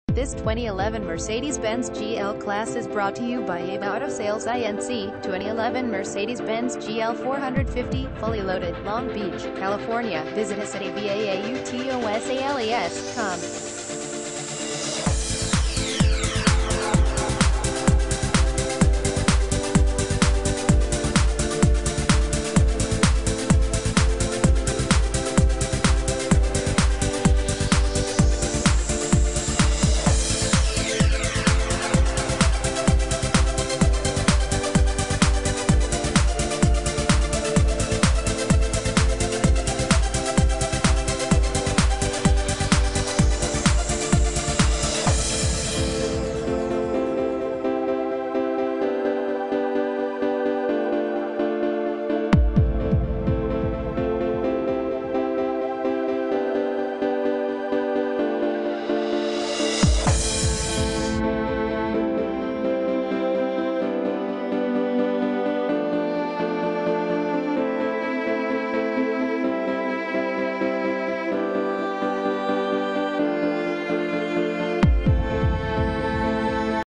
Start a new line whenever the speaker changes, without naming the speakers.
This 2011 Mercedes-Benz GL Class is brought to you by ABA Auto Sales Inc. 2011 Mercedes-Benz GL450, fully loaded, Long Beach, California. Visit us at abautosales.com.